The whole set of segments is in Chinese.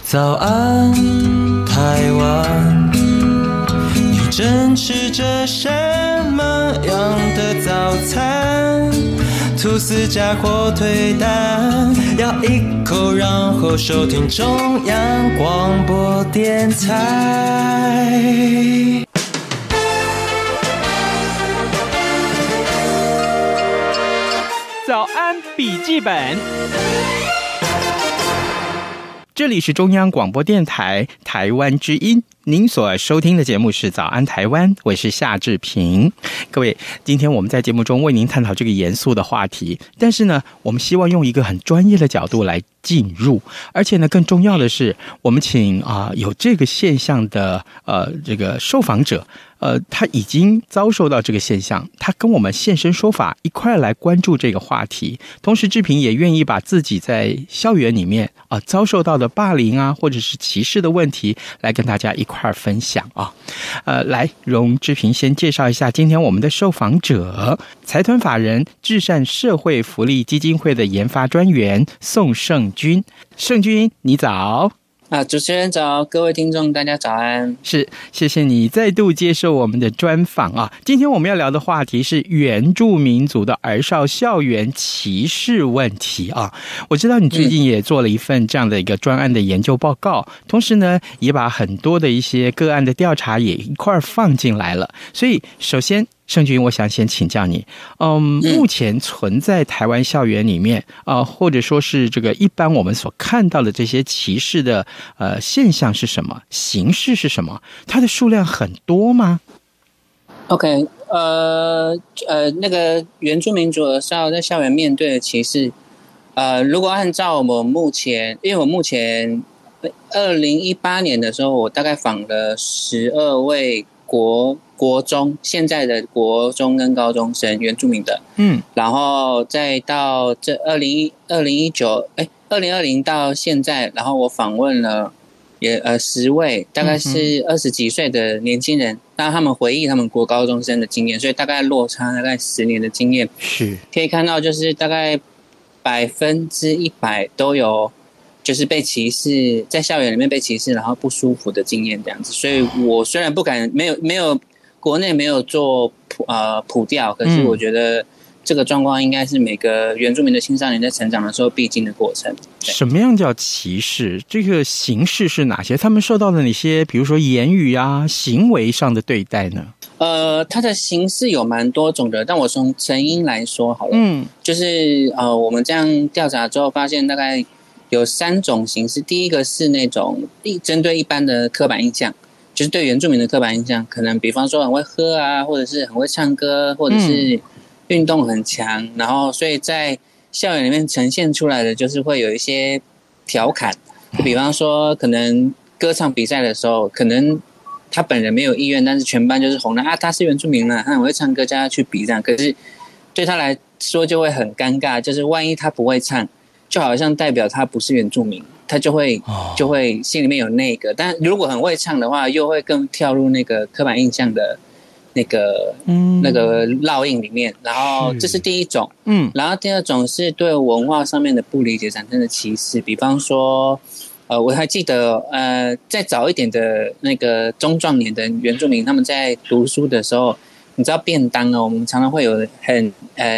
早安，台湾，你正吃着什么样的早餐？吐司加火腿蛋，咬一口，然后收听中央广播电台。 早安笔记本，这里是中央广播电台台湾之音，您所收听的节目是早安台湾，我是夏志平。各位，今天我们在节目中为您探讨这个严肃的话题，但是呢，我们希望用一个很专业的角度来进入，而且呢，更重要的是，我们请有这个现象的这个受访者。他已经遭受到这个现象，他跟我们现身说法，一块来关注这个话题。同时，志平也愿意把自己在校园里面遭受到的霸凌或者是歧视的问题，来跟大家一块分享啊。来，容志平先介绍一下今天我们的受访者，财团法人至善社会福利基金会的研发专员宋胜军。胜军，你早。 主持人早，各位听众大家早安。 是，谢谢你再度接受我们的专访啊。今天我们要聊的话题是原住民族的儿少校园歧视问题啊。我知道你最近也做了一份这样的一个专案的研究报告，同时呢，也把很多的一些个案的调查也一块放进来了。所以，首先，胜军，我想先请教你，目前存在台湾校园里面或者说是这个一般我们所看到的这些歧视的现象是什么？形式是什么？它的数量很多吗 ？OK， 那个原住民族儿少在校园面对的歧视，如果按照我目前，因为我目前2018年的时候，我大概访了12位国中现在的国中跟高中生原住民的，然后再到这2020到现在，然后我访问了10位，大概是20几岁的年轻人，让他们回忆他们国高中生的经验，所以大概落差大概10年的经验， 是可以看到就是大概100%都有。就是被歧视，在校园里面被歧视，然后不舒服的经验这样子，所以我虽然不敢，没有国内没有做普调，可是我觉得这个状况应该是每个原住民的青少年在成长的时候必经的过程。 什么样叫歧视？这个形式是哪些？他们受到的哪些，比如说言语行为上的对待呢？ 它的形式有蛮多种的，但我从成因来说好了，就是我们这样调查之后发现大概。有3种形式，第一个是那种针对一般的刻板印象，就是对原住民的刻板印象，可能比方说很会喝或者是很会唱歌，或者是运动很强，然后所以在校园里面呈现出来的就是会有一些调侃，比方说可能歌唱比赛的时候，可能他本人没有意愿，但是全班就是红了他是原住民了，他很会唱歌，叫他去比这样，可是对他来说就会很尴尬，就是万一他不会唱。就好像代表他不是原住民，他就会心里面有那个，但如果很会唱的话，又会更跳入那个刻板印象的那个烙印里面。然后这是第一种，然后第二种是对文化上面的不理解产生的歧视，比方说，我还记得，再早一点的那个中壮年的原住民，他们在读书的时候，你知道便当我们常常会有很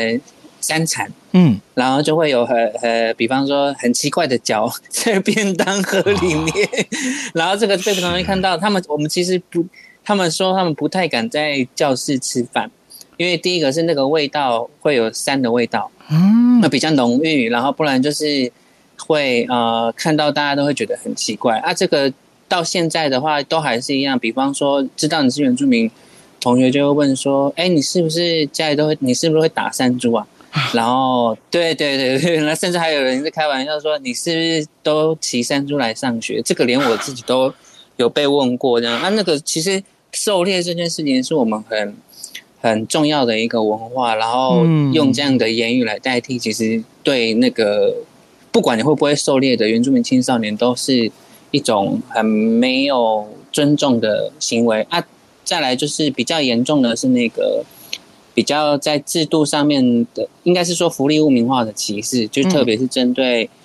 3餐。然后就会有比方说很奇怪的脚在便当盒里面，然后这个被同学看到，我们其实不，他们说他们不太敢在教室吃饭，因为第一个是那个味道会有膻的味道，那比较浓郁，然后不然就是会看到大家都会觉得很奇怪这个到现在的话都还是一样，比方说知道你是原住民，同学就会问说，你是不是家里你是不是会打山猪啊？然后对，那甚至还有人在开玩笑说，你是不是都骑山猪来上学？这个连我自己都有被问过这样。那个其实狩猎这件事情是我们很重要的一个文化，然后用这样的言语来代替，其实对那个不管你会不会狩猎的原住民青少年，都是一种很没有尊重的行为再来就是比较严重的是那个。比较在制度上面的，应该是说福利污名化的歧视，就特别是针对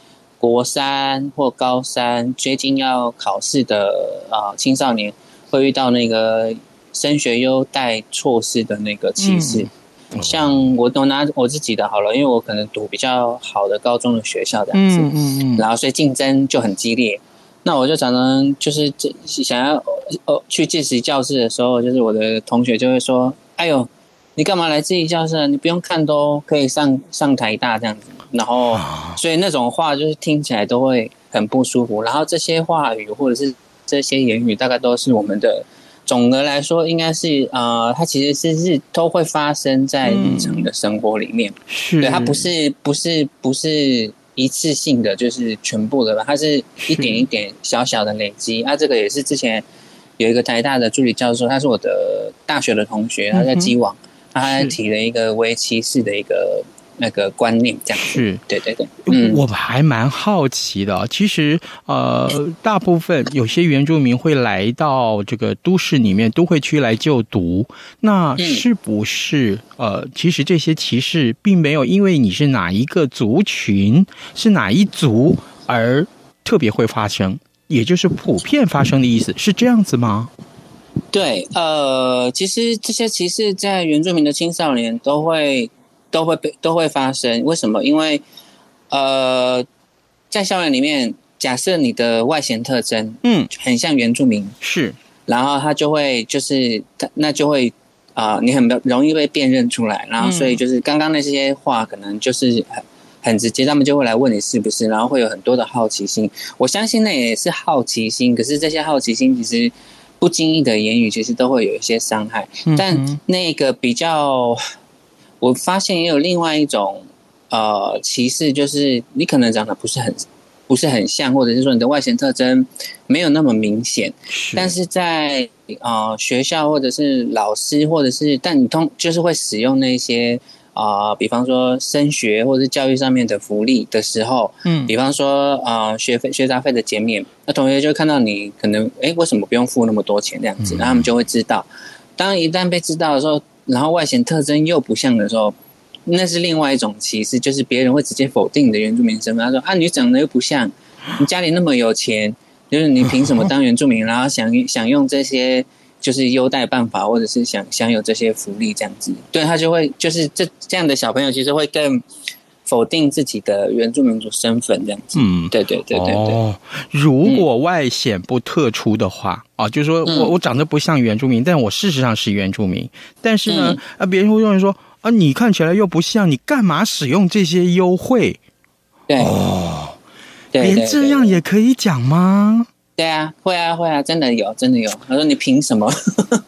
国3或高3接近要考试的青少年，会遇到那个升学优待措施的那个歧视。像我拿我自己的好了，因为我可能读比较好的高中的学校这样子，然后所以竞争就很激烈。那我就常常就是想要去自习教室的时候，就是我的同学就会说：“哎呦，你干嘛来自习教室？你不用看都可以上台大这样子。”然后，所以那种话就是听起来都会很不舒服。然后这些话语或者是这些言语，大概都是我们的。总的来说，应该是它其实是都会发生在日常的生活里面。对，它不是一次性的，就是全部的吧，它是一点一点小小的累积。这个也是之前有一个台大的助理教授，他是我的大学的同学，他在基网，他提了一个微歧视的一个那个观念，这样子。是，对对对。 我还蛮好奇的，其实大部分有些原住民会来到这个都市里面都会区来就读，那是不是其实这些歧视并没有因为你是哪一个族群是哪一族而特别会发生，也就是普遍发生的意思，是这样子吗？ 对，其实这些歧视在原住民的青少年都会发生。为什么？因为在校园里面，假设你的外显特征很像原住民，是，然后他就会就是那就会你很容易被辨认出来，然后所以就是刚刚那些话可能就是很直接，他们就会来问你是不是，然后会有很多的好奇心。我相信那也是好奇心，可是这些好奇心其实不经意的言语其实都会有一些伤害。但那个比较，我发现也有另外一种歧视，就是你可能长得不是很像，或者是说你的外显特征没有那么明显，但是在学校或者是老师或者是，但你就是会使用那些比方说升学或者是教育上面的福利的时候，比方说学杂费的减免，那同学就看到你可能为什么不用付那么多钱这样子，然后他们就会知道。当一旦被知道的时候，然后外显特征又不像的时候，那是另外一种歧视，就是别人会直接否定你的原住民身份。他说你长得又不像，你家里那么有钱，就是你凭什么当原住民？然后想用这些就是优待办法，或者是享有这些福利这样子。对，他就会就是这样的小朋友，其实会更否定自己的原住民族身份这样子。对对对对对。 如果外显不特殊的话，就是说我长得不像原住民，但我事实上是原住民。但是呢，别人会认为说你看起来又不像，你干嘛使用这些优惠？ 对， 连这样也可以讲吗？ 对啊，会啊，真的有。他说你凭什么？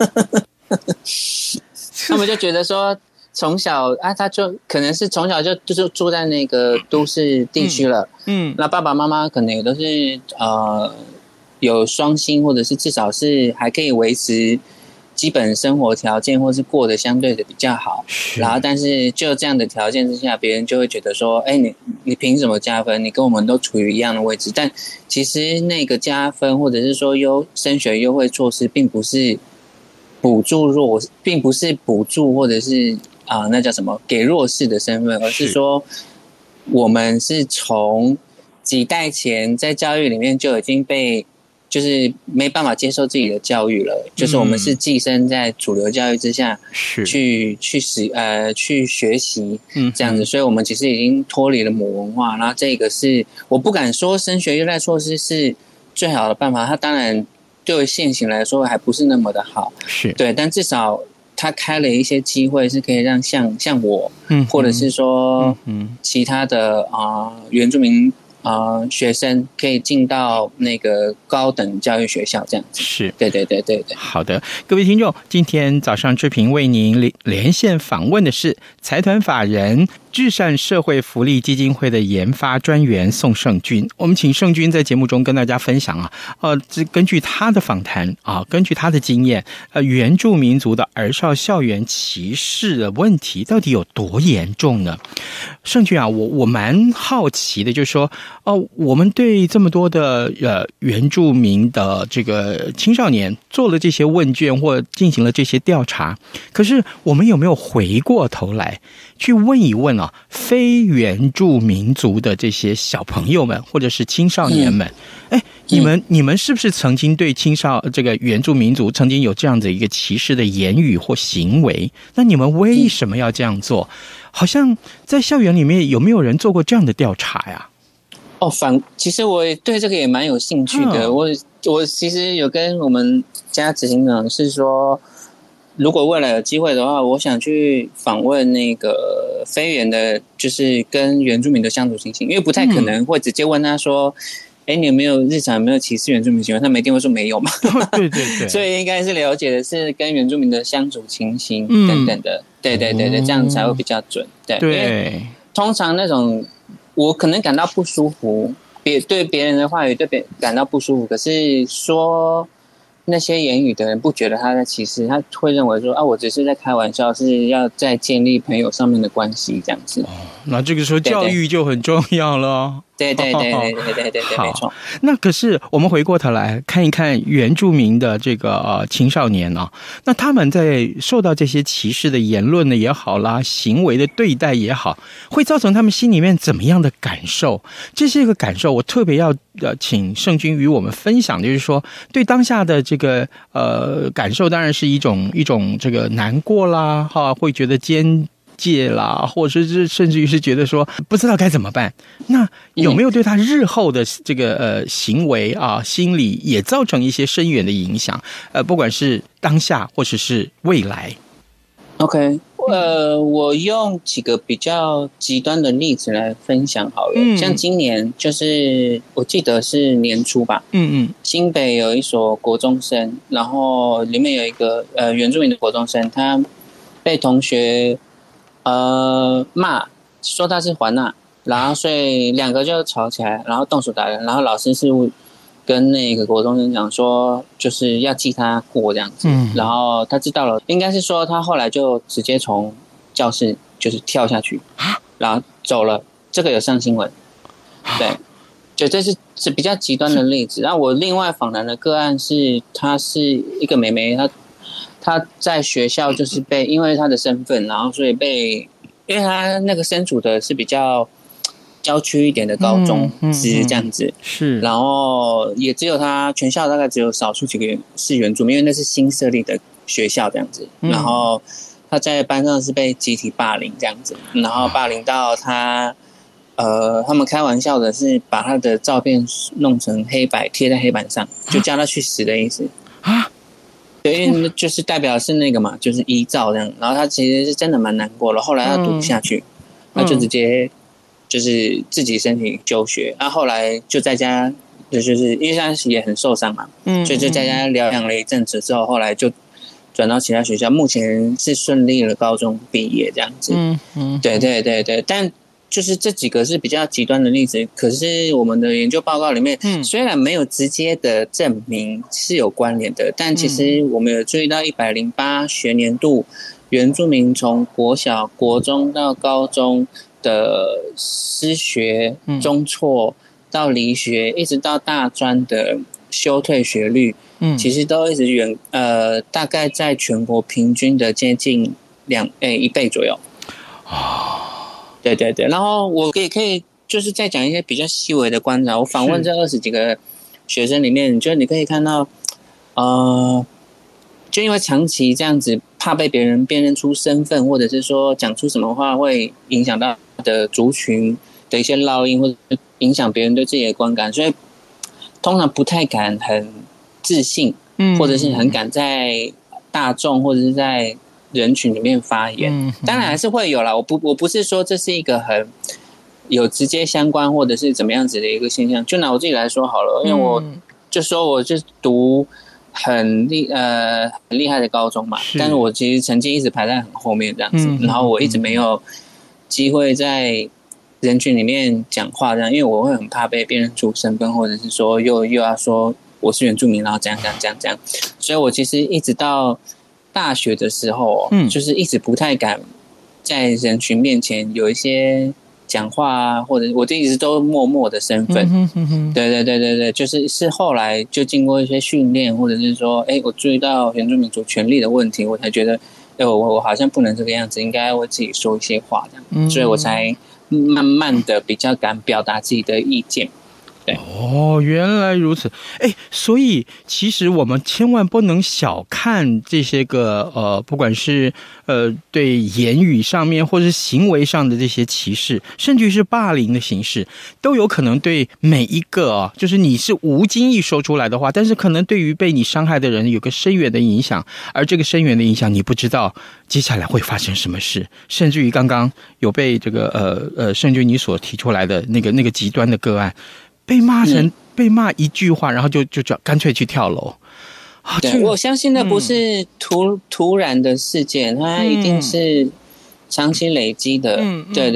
他们就觉得说，从小他就可能是从小就是住在那个都市地区了，那爸爸妈妈可能也都是有双薪，或者是至少是还可以维持基本生活条件，或是过得相对的比较好，然后但是就这样的条件之下，别人就会觉得说，你凭什么加分？你跟我们都处于一样的位置。但其实那个加分，或者是说升学优惠措施，并不是补助或者是那叫什么给弱势的身份，而是说我们是从几代前在教育里面就已经被。就是没办法接受自己的教育了，就是我们是寄生在主流教育之下，去学习这样子，所以我们其实已经脱离了母文化。然后这个是我不敢说升学优待措施是最好的办法，它当然对现行来说还不是那么的好，对，但至少它开了一些机会，是可以让像我，或者是说其他的原住民。学生可以进到那个高等教育学校，这样子是，对。 好的，各位听众，今天早上志平为您连线访问的是财团法人至善社会福利基金会的研发专员宋胜军。我们请胜军在节目中跟大家分享根据他的访谈根据他的经验，原住民族的儿少校园歧视的问题到底有多严重呢？胜军我蛮好奇的，就是说我们对这么多的原住民的这个青少年做了这些问卷或进行了这些调查，可是我们有没有回过头来去问一问啊，非原住民族的这些小朋友们或者是青少年们，你们是不是曾经对这个原住民族曾经有这样的一个歧视的言语或行为？那你们为什么要这样做？好像在校园里面有没有人做过这样的调查呀？ 其实我对这个也蛮有兴趣的。我其实有跟我们家执行长是说，如果未来有机会的话，我想去访问那个非原的，就是跟原住民的相处情形，因为不太可能会直接问他说。你有没有日常有没有歧视原住民行为？他们一定会说没有嘛。 对， 所以应该是了解的是跟原住民的相处情形等等的。对，这样才会比较准。对，因为通常那种我可能感到不舒服，对别人的话语感到不舒服，可是说那些言语的人不觉得他在歧视，他会认为说我只是在开玩笑，是要在建立朋友上面的关系这样子。 那这个时候教育就很重要了。 对，没错。 那可是我们回过头来看一看原住民的这个青少年啊，那他们在受到这些歧视的言论呢也好啦，行为的对待也好，会造成他们心里面怎么样的感受？这些个感受，我特别要请圣君与我们分享，就是说对当下的这个感受，当然是一种这个难过啦，会觉得艰戒啦，或者是甚至于是觉得说不知道该怎么办。那有没有对他日后的这个行为啊、心理也造成一些深远的影响？不管是当下或者是未来。 OK， 我用几个比较极端的例子来分享好了。像今年就是我记得是年初吧，新北有一所国中生，然后里面有一个原住民的国中生，他被同学骂说他是环娜，然后所以两个就吵起来，然后动手打人，然后老师是跟那个国中生讲说就是要记他过这样子，然后他知道了，应该是说他后来就直接从教室就是跳下去，然后走了，这个有上新闻。对，就这是比较极端的例子。然后我另外访谈的个案是，她是一个妹妹，他在学校就是因为他的身份，然后所以因为他那个身处的是比较郊区一点的高中职这样子， 是， 然后也只有他全校大概只有少数几个是原住民，因为那是新设立的学校这样子，然后他在班上是被集体霸凌这样子，然后霸凌到他他们开玩笑的是把他的照片弄成黑白贴在黑板上，就叫他去死的意思啊。对，因为就是代表是那个嘛，就是依照这样，然后他其实是真的蛮难过了，后来他读不下去，他就直接就是自己身体休学，后来就在家，就是因为他也很受伤嘛，所以就在家疗养了一阵子之后，后来就转到其他学校，目前是顺利了高中毕业这样子，对，但就是这几个是比较极端的例子，可是我们的研究报告里面，虽然没有直接的证明是有关联的，但其实我们有注意到108学年度原住民从国小、国中到高中的失学、中辍到离学，一直到大专的休退学率，其实都一直大概在全国平均的接近1倍左右。对，然后我也可以就是再讲一些比较细微的观察。我访问这20几个学生里面，就你可以看到，就因为长期这样子，怕被别人辨认出身份，或者是说讲出什么话会影响到的族群的一些烙印，或者影响别人对自己的观感，所以通常不太敢很自信，或者是很敢在大众或者是在人群里面发言，当然还是会有啦。我不是说这是一个很有直接相关或者是怎么样子的一个现象。就拿我自己来说好了，因为我就说我就读很厉害的高中嘛，但是我其实成绩一直排在很后面这样子，然后我一直没有机会在人群里面讲话这样，因为我会很怕被辨认出身份，或者是说又要说我是原住民，然后这样，所以我其实一直到大学的时候，就是一直不太敢在人群面前有一些讲话啊，或者我一直都默默的身份。对，就是后来就经过一些训练，或者是说，我注意到原住民族权利的问题，我才觉得， 我好像不能这个样子，应该为自己说一些话这样，所以我才慢慢的比较敢表达自己的意见。 哦，原来如此。所以其实我们千万不能小看这些个不管是对言语上面或是行为上的这些歧视，甚至是霸凌的形式，都有可能对每一个就是你是无经意说出来的话，但是可能对于被你伤害的人有个深远的影响，而这个深远的影响你不知道接下来会发生什么事，甚至于刚刚有被这个圣君你所提出来的那个极端的个案。被骂一句话，然后就干脆去跳楼。 对，我相信那不是突然的事件，它一定是长期累积的。对，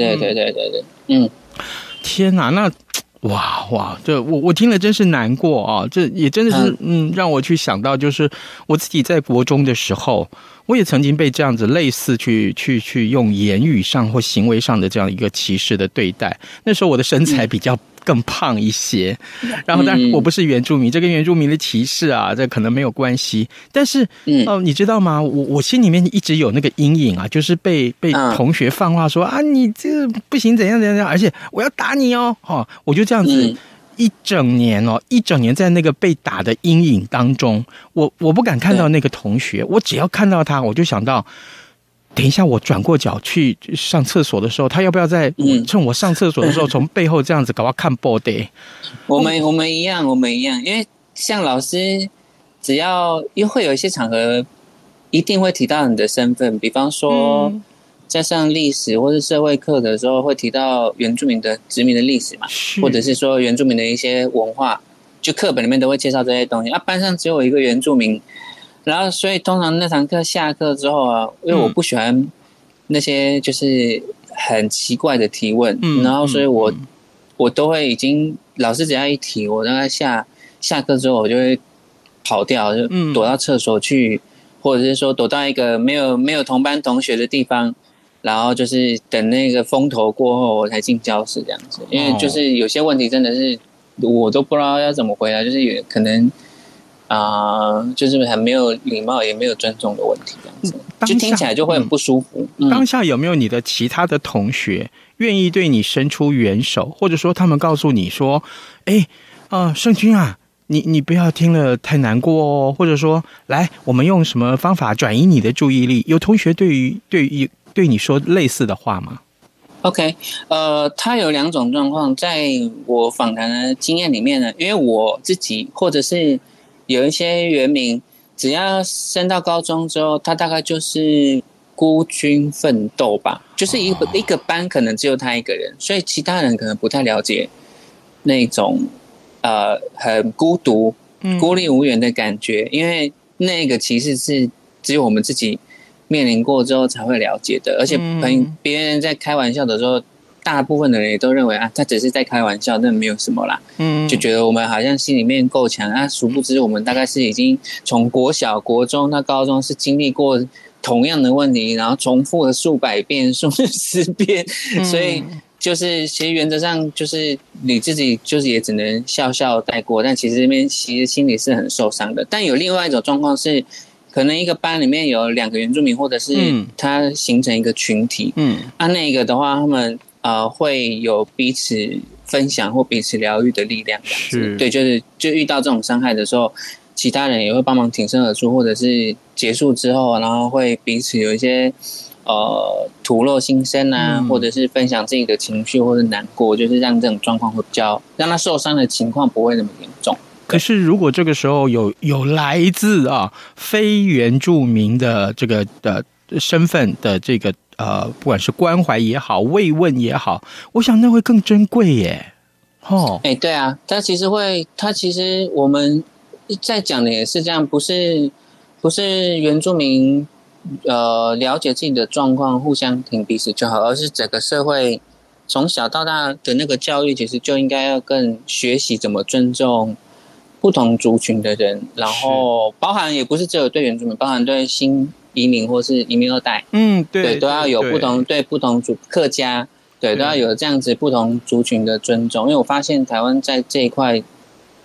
天哪，那哇，这我听了真是难过啊！这也真的是让我去想到，就是我自己在国中的时候，我也曾经被这样子类似去用言语上或行为上的这样一个歧视的对待。那时候我的身材比较更胖一些，然后当然我不是原住民，这跟原住民的歧视啊，这可能没有关系。但是你知道吗？我心里面一直有那个阴影啊，就是被同学放话说啊，你这不行，怎样，而且我要打你哦，我就这样子一整年在那个被打的阴影当中，我不敢看到那个同学，我只要看到他，我就想到。等一下，我转过脚去上厕所的时候，他要不要在趁我上厕所的时候，从背后这样子搞我看 body？ 我们一样，因为像老师，只要又会有一些场合，一定会提到你的身份，比方说在上历史或是社会课的时候，会提到原住民的殖民的历史嘛，或者是说原住民的一些文化，就课本里面都会介绍这些东西。班上只有一个原住民。然后，所以通常那堂课下课之后啊，因为我不喜欢那些就是很奇怪的提问，然后所以我都会老师只要一提，我大概下课之后我就会跑掉，就躲到厕所去，或者是说躲到一个没有同班同学的地方，然后就是等那个风头过后我才进教室这样子，因为就是有些问题真的是我都不知道要怎么回答，就是也可能。就是很没有礼貌也没有尊重的问题，这样子就听起来就会很不舒服。 当下有没有你的其他的同学愿意对你伸出援手，或者说他们告诉你说圣君啊，你不要听了太难过哦，或者说来我们用什么方法转移你的注意力？有同学对你说类似的话吗？ OK， 他有两种状况，在我访谈的经验里面呢，因为我自己或者是有一些原民，只要升到高中之后，他大概就是孤军奋斗吧，就是一个班可能只有他一个人，所以其他人可能不太了解那种很孤独、孤立无援的感觉，因为那个其实是只有我们自己面临过之后才会了解的，而且别人在开玩笑的时候，大部分的人也都认为他只是在开玩笑，那没有什么啦，就觉得我们好像心里面够强殊不知我们大概是已经从国小、国中到高中是经历过同样的问题，然后重复了数百遍、数十遍，所以就是其实原则上就是你自己就是也只能笑笑带过，但其实这边其实心里是很受伤的。但有另外一种状况是。可能一个班里面有2个原住民，或者是它形成一个群体，那个的话，他们会有彼此分享或彼此疗愈的力量，是对，就遇到这种伤害的时候，其他人也会帮忙挺身而出，或者是结束之后，然后会彼此有一些吐露心声啊，或者是分享自己的情绪或者难过，就是让这种状况会比较让他受伤的情况不会那么严重。 可是，如果这个时候有来自非原住民的这个身份的这个不管是关怀也好、慰问也好，我想那会更珍贵耶。 对啊，他其实我们在讲的也是这样，不是原住民了解自己的状况，互相挺彼此就好，而是整个社会从小到大的那个教育，其实就应该要更学习怎么尊重。不同族群的人，然后包含也不是只有对原住民，包含对新移民或是移民2代，对，都要有不同对不同客家，对，都要有这样子不同族群的尊重。因为我发现台湾在这一块，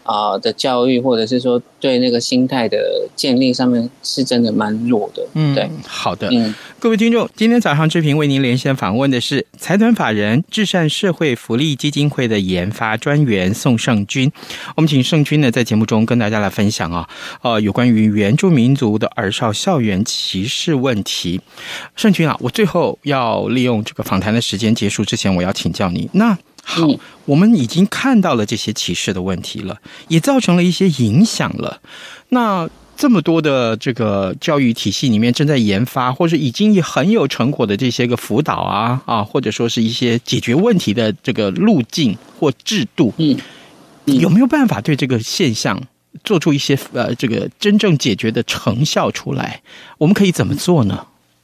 的教育，或者是说对那个心态的建立上面是真的蛮弱的。对， 好的。各位听众，今天早上志平为您连线访问的是财团法人至善社会福利基金会的研发专员宋胜军。我们请胜军呢在节目中跟大家来分享有关于原住民族的儿少校园歧视问题。胜军我最后要利用这个访谈的时间结束之前，我要请教你。那好，我们已经看到了这些歧视的问题了，也造成了一些影响了。那这么多的这个教育体系里面正在研发或者已经很有成果的这些个辅导或者说是一些解决问题的这个路径或制度，有没有办法对这个现象做出一些这个真正解决的成效出来？我们可以怎么做呢？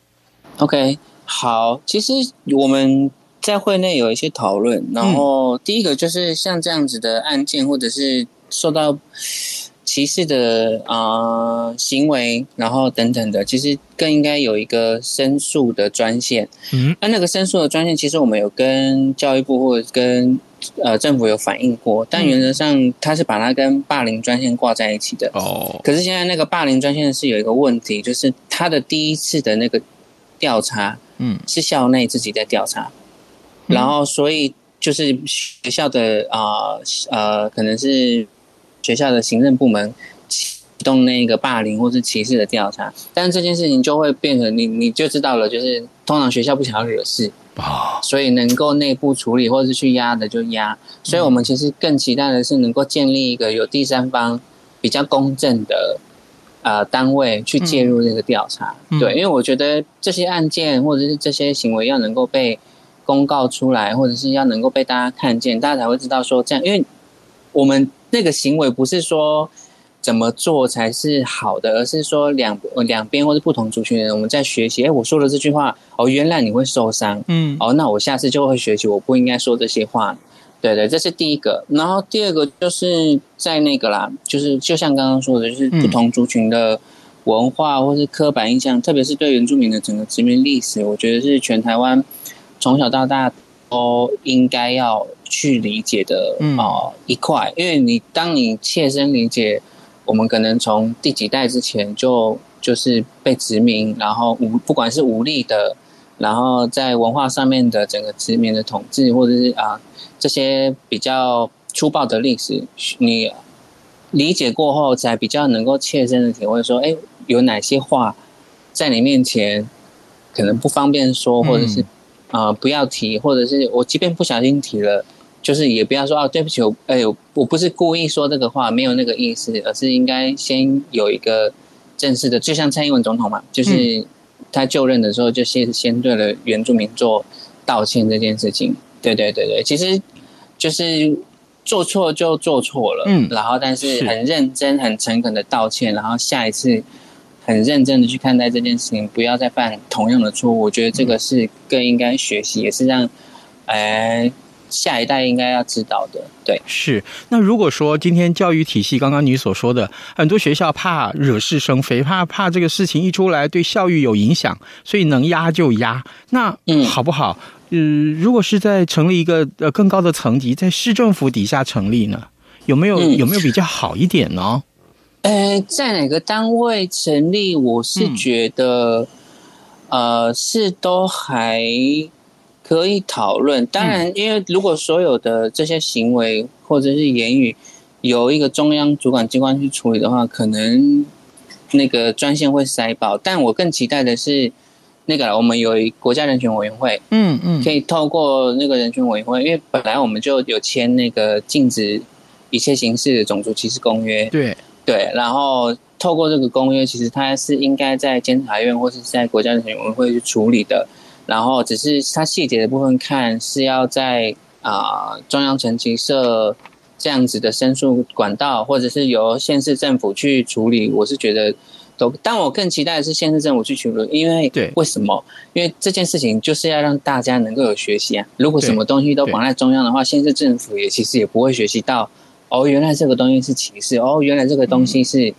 OK， 好，其实我们在会内有一些讨论，然后第一个就是像这样子的案件，或者是受到歧视的行为，然后等等的，其实更应该有一个申诉的专线。那个申诉的专线，其实我们有跟教育部或者跟政府有反映过，但原则上它是把它跟霸凌专线挂在一起的。可是现在那个霸凌专线是有一个问题，就是它的第一次的那个调查，是校内自己在调查。然后，所以就是学校的可能是学校的行政部门启动那个霸凌或是歧视的调查，但是这件事情就会变成你就知道了，就是通常学校不想要惹事，所以能够内部处理或者是去压的就压。所以我们其实更期待的是能够建立一个有第三方比较公正的单位去介入这个调查。对，因为我觉得这些案件或者是这些行为要能够被公告出来，或者是要能够被大家看见，大家才会知道说这样，因为我们那个行为不是说怎么做才是好的，而是说两边或者不同族群的人，我们在学习。我说了这句话，原来你会受伤，那我下次就会学习，我不应该说这些话。对，这是第一个。然后第二个就是在那个啦，就是就像刚刚说的，就是不同族群的文化或是刻板印象，特别是对原住民的整个殖民历史，我觉得是全台湾从小到大都应该要去理解的一块。因为当你切身理解，我们可能从第几代之前就是被殖民，然后不管是武力的，然后在文化上面的整个殖民的统治，或者是这些比较粗暴的历史，你理解过后才比较能够切身的体会说，有哪些话在你面前可能不方便说，或者是不要提，或者是我即便不小心提了，就是也不要说对不起，我不是故意说这个话，没有那个意思，而是应该先有一个正式的，就像蔡英文总统嘛，就是他就任的时候就先对了原住民做道歉这件事情。对，其实就是做错就做错了，然后但是很认真很诚恳的道歉，然后下一次很认真的去看待这件事情，不要再犯同样的错误。我觉得这个是更应该学习，也是让下一代应该要知道的。对， 是。那如果说今天教育体系刚刚你所说的，很多学校怕惹是生非，怕这个事情一出来对校誉有影响，所以能压就压。那好不好？如果是在成立一个更高的层级，在市政府底下成立呢，有没有比较好一点呢？ 在哪个单位成立，我是觉得是都还可以讨论。当然，因为如果所有的这些行为或者是言语由一个中央主管机关去处理的话，可能那个专线会塞爆。但我更期待的是那个我们有国家人权委员会，可以透过那个人权委员会，因为本来我们就有签那个禁止一切形式的种族歧视公约，对，然后透过这个公约，其实它是应该在监察院或是在国家人权委员会去处理的。然后只是它细节的部分看是要在中央层级设这样子的申诉管道，或者是由县市政府去处理。我是觉得但我更期待的是县市政府去处理，因为为什么？因为这件事情就是要让大家能够有学习啊。如果什么东西都绑在中央的话，县市政府其实也不会学习到原来这个东西是歧视，原来这个东西是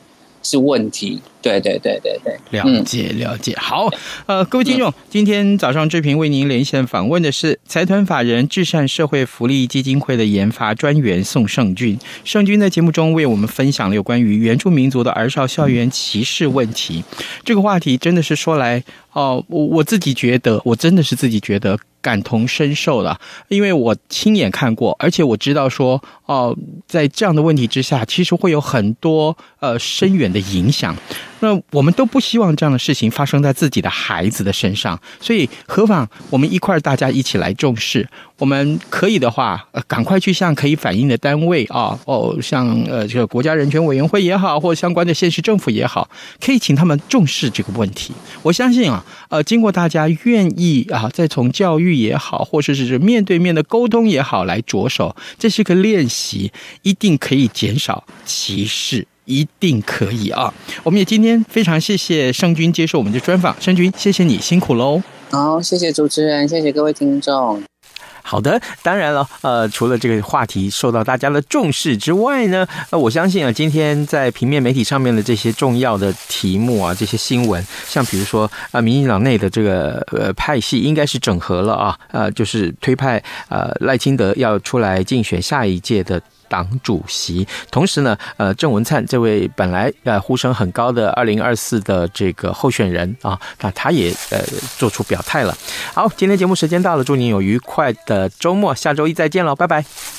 是问题。对， 了解。好，各位听众，今天早上志平为您连线访问的是财团法人至善社会福利基金会的研发专员宋圣君。圣君在节目中为我们分享了有关于原住民族的儿少校园歧视问题。这个话题真的是说来，我自己觉得，我真的是自己觉得感同身受了，因为我亲眼看过，而且我知道说，在这样的问题之下，其实会有很多深远的影响。那我们都不希望这样的事情发生在自己的孩子的身上，所以何妨我们大家一起来重视。我们可以的话，赶快去向可以反映的单位像这个国家人权委员会也好，或相关的县市政府也好，可以请他们重视这个问题。我相信经过大家愿意再从教育也好，或者是面对面的沟通也好来着手，这是个练习，一定可以减少歧视。一定可以我们也今天非常谢谢圣君接受我们的专访，圣君谢谢你，辛苦喽。 好，谢谢主持人，谢谢各位听众。 好的，当然了，除了这个话题受到大家的重视之外呢，我相信今天在平面媒体上面的这些重要的题目这些新闻，像比如说民进党内的这个派系应该是整合了就是推派赖清德要出来竞选下一届的党主席，同时呢，郑文灿这位本来呼声很高的2024的这个候选人那他也做出表态了。好，今天节目时间到了，祝您有愉快的周末，下周一再见了，拜拜。